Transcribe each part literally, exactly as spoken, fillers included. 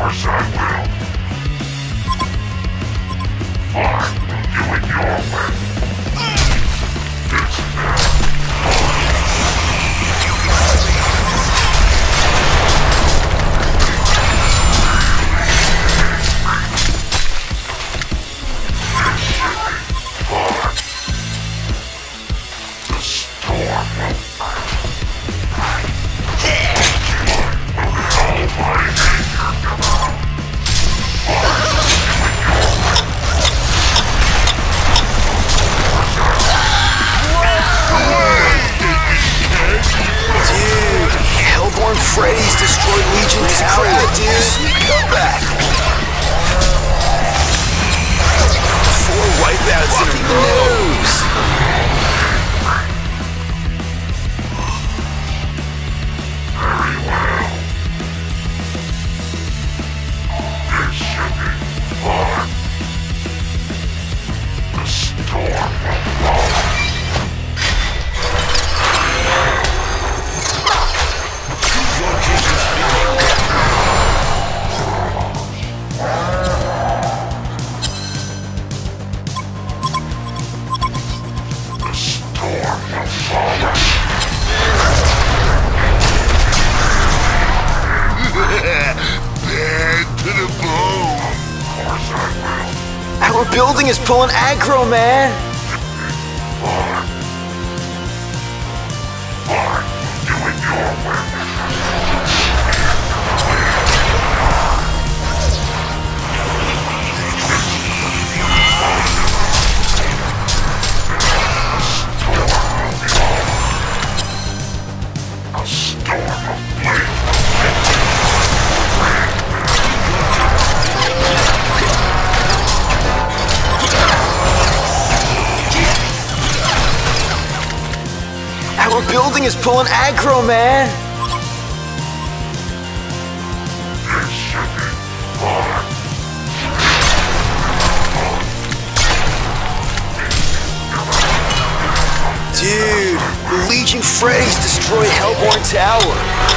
course I will. Fine, do it your way. It's now. Freddy's destroyed Legion Tower, dude. Sweet comeback. Four wipeouts in a row. Very well. This should be fun. The storm will follow. Our building is pulling aggro, man! Fine. Fine. Do it your way. A storm of blade. Our building is pulling aggro, man! This should be fun. Dude, Legion Freddy's destroyed Hellborn Tower.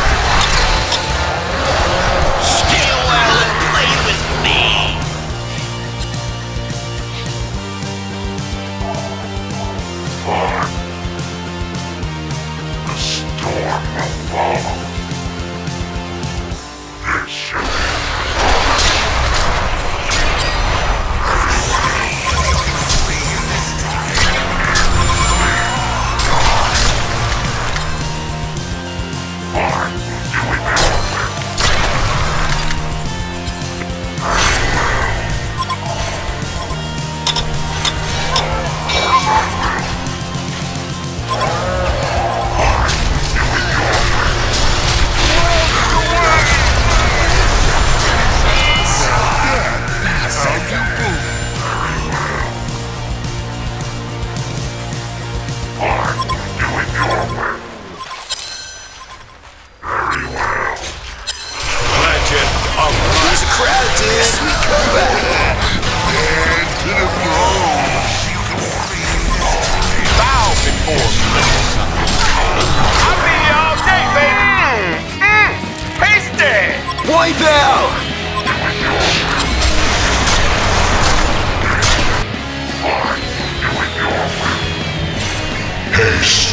Stay a while and play with me. Fine. The storm will follow. This should be fine. Do it your way. There's a crowd, dude. Sweet comeback. Bow before me. I'll be here all day, baby. Mm, tasty. Wipe out! Haste.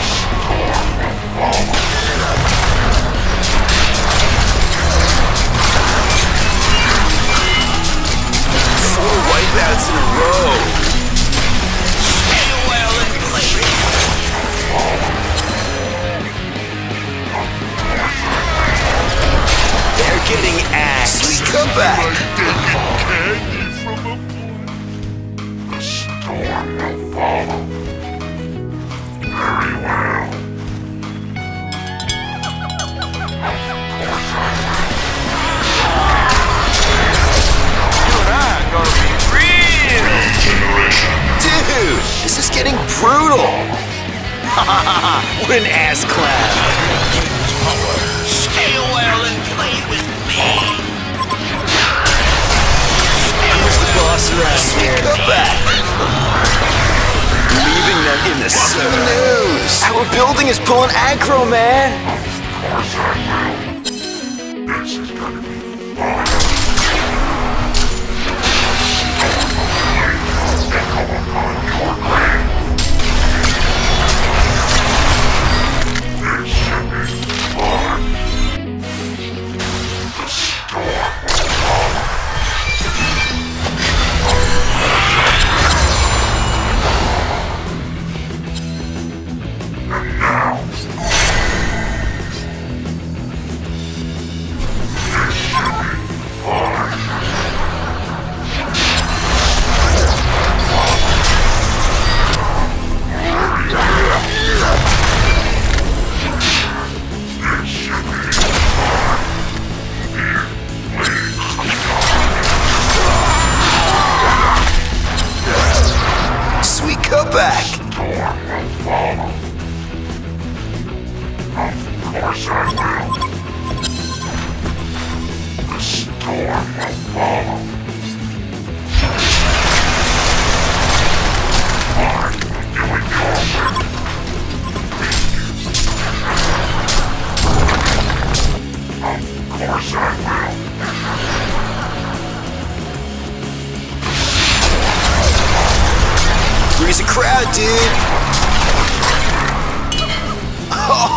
Four wipeouts in a row. Stay a while and play. They're getting axed. Sweet comeback. The storm will follow. Very well. You and I are gonna be real. Generation. Dude, this is getting brutal. What an ass clown. Stay a while and play with me. Who's the boss around here? Come back. Leaving them in the news. Our building is pulling aggro, man. Of course I will. This is gonna be fun.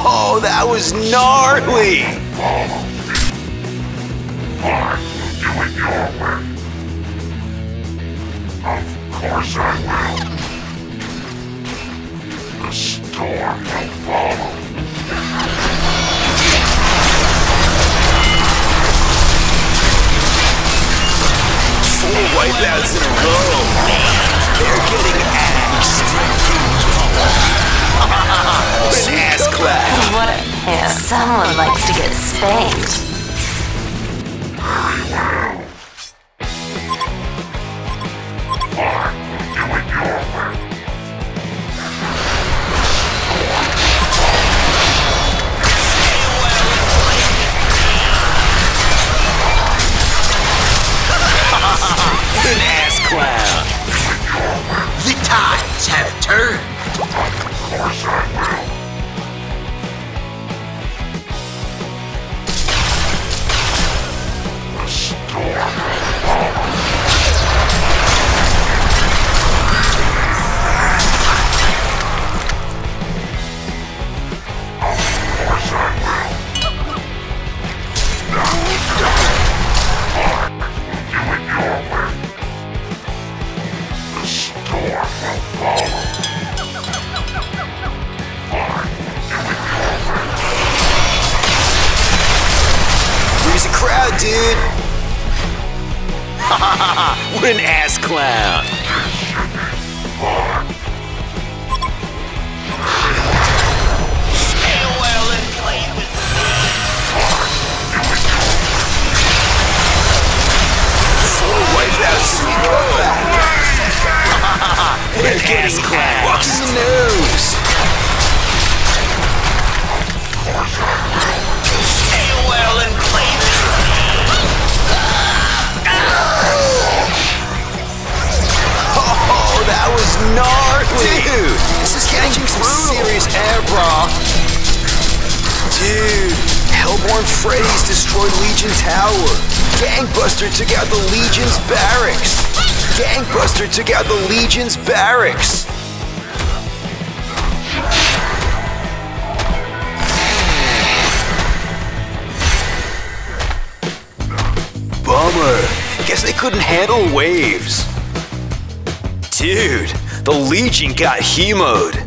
Oh, that was gnarly! Fine, we'll do it your way. Of course I will. The storm will follow. Four wipeouts in a row. They're getting axed. An ass clap. What a pair. Someone likes to get spanked. Very well. Fine, we'll do it your way. An ass clown. The tides have turned. Of course I will. The storm will follow. Of course I will. Fine, we'll do it your way. The storm will follow. Fine, we'll do it your way. Where's the crowd, dude? What an ass clown. Stay well and play with Four wipeouts in a row. An ass clown. Walks in the nose. Stay well and play with Oh, that was gnarly. Dude, this is getting some serious air, brah. Dude, Hellborn Freddy's destroyed Legion Tower. Gangbuster took out the Legion's barracks. Gangbuster took out the Legion's barracks. Bummer. Guess they couldn't handle waves. Dude, the Legion got hemoed.